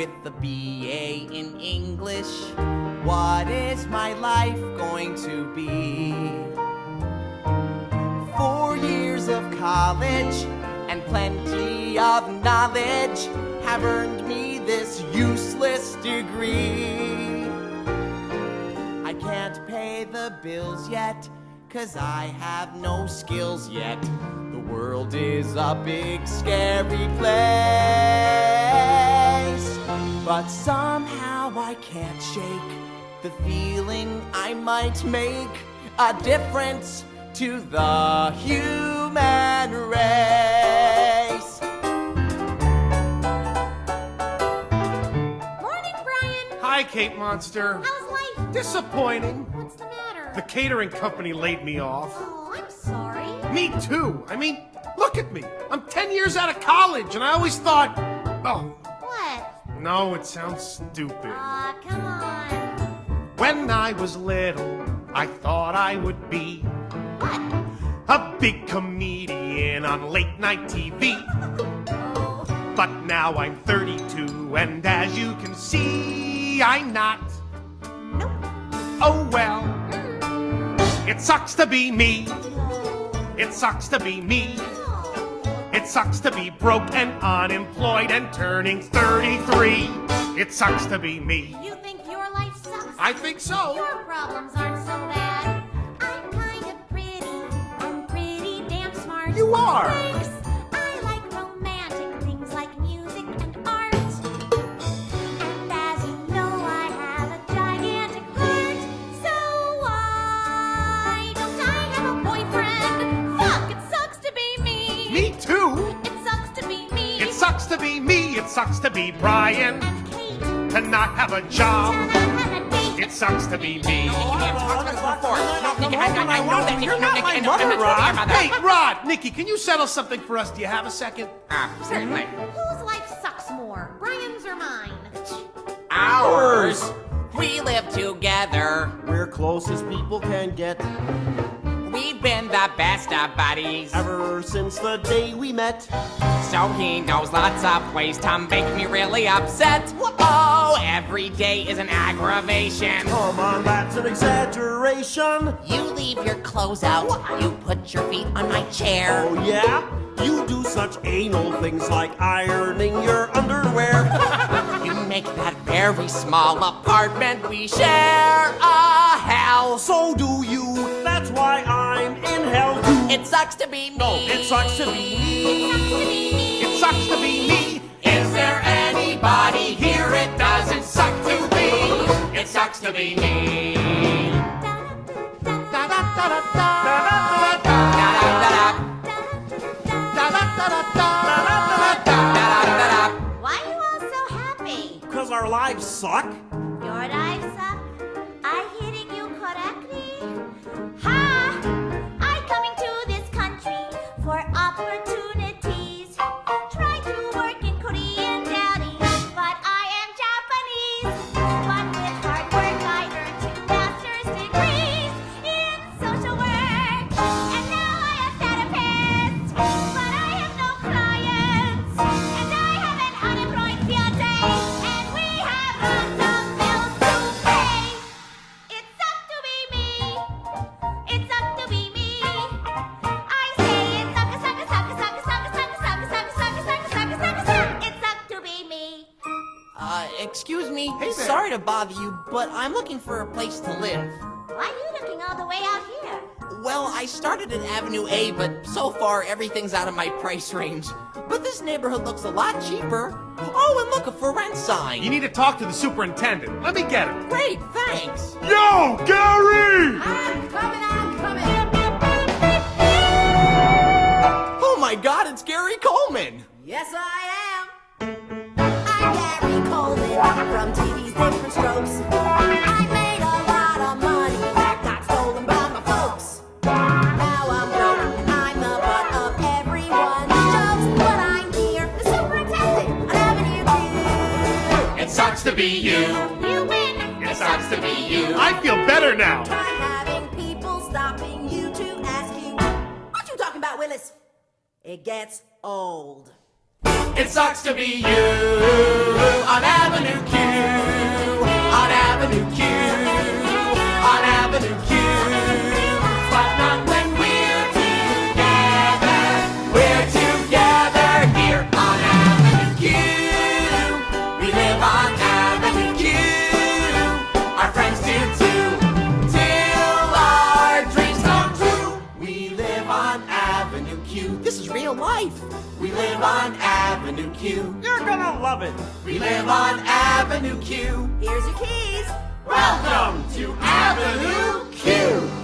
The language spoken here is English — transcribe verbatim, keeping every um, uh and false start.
with the B A in English. What is my life going to be? Four years of college and plenty of knowledge have earned me this useless degree. I can't pay the bills yet, 'cause I have no skills yet. The world is a big scary place, but somehow I can't shake the feeling I might make a difference to the human race. Morning, Brian. Hi, Kate Monster. How's life? Disappointing. What's the matter? The catering company laid me off. Oh, I'm sorry. Me too. I mean, look at me. I'm ten years out of college, and I always thought, oh, What? no, it sounds stupid. Aw, come on. When I was little, I thought I would be What? a big comedian on late night T V. Oh. But now I'm thirty-two, and as you can see, I'm not. Nope. Oh well, it sucks to be me. It sucks to be me. It sucks to be broke and unemployed and turning thirty-three. It sucks to be me. You think your life sucks? I think so. Your problems aren't so bad. I'm kind of pretty. I'm pretty damn smart. You are. Thanks. I like romantic things like music and art. And as you know, I have a gigantic heart. So why don't I have a boyfriend? Fuck, it sucks to be me. Me too. It sucks to be me. It sucks to be me. It sucks to be Brian. And Kate, To not have a job. to not have a date. It sucks to be me. You're not my mother, Rod. Hey, Rod, Nikki, can you settle something for us? Do you have a second? Ah, certainly. Whose life sucks more, Brian's or mine? Ours. We live together. We're close as people can get. We've been the best of buddies. Ever since the day we met. So he knows lots of ways to make me really upset. Oh, every day is an aggravation. Come on, that's an exaggeration. You leave your clothes out. You put your feet on my chair. Oh yeah? You do such anal things like ironing your underwear. You make that very small apartment we share a hell. So do you. That's why I'm in hell too. It sucks to be me. No, it sucks to be me. It sucks to be me. Is there anybody here it doesn't suck to be? It sucks to be me. Why are you all so happy? Because our lives suck. Your life suck? I hitting you correctly? Ha! I coming to this country for opportunities. Try to work in Korean deli, but I am Japanese. But with hard work I earned two master's degrees in social work. And now I am therapist, but I have no clients. And I have an unemployed fiance, and we have lots of bills to pay. It sucks to be me. It sucks to be me. I say it suck, suck, suck, suck, suck, suck, suck, suck, suck, suck, suck, suck, suck. It sucks to be me. Uh, excuse me. Hey there. Sorry to bother you, but I'm looking for a place to live. Why are you looking all the way out here? Well, I started at Avenue A, but so far everything's out of my price range. But this neighborhood looks a lot cheaper. Oh, and look, a for rent sign. You need to talk to the superintendent. Let me get it. Great, thanks. Yo, Gary! I'm coming, I'm coming. Oh my God, it's Gary Coleman. Yes, I am. I'm Gary Coleman from T V's Different Strokes. I made a lot of money, in fact, got stolen by my folks. Now I'm broke, I'm the butt of everyone's jokes. But I'm here, the superintendent on Avenue Q. It sucks to be you. You win. It sucks to be you. I feel better now. Try having people stopping you to ask you, what you talking about, Willis? It gets old. It sucks to be you. on Avenue Q, on Avenue Q, on Avenue Q. But not when we're together, we're together here on Avenue Q. We live on Avenue Q, our friends do too, till our dreams come true. We live on Avenue Q. This is real life. We live on Avenue Q. You're gonna love it. We live on Avenue Q. Here's your keys. Welcome to Avenue Q.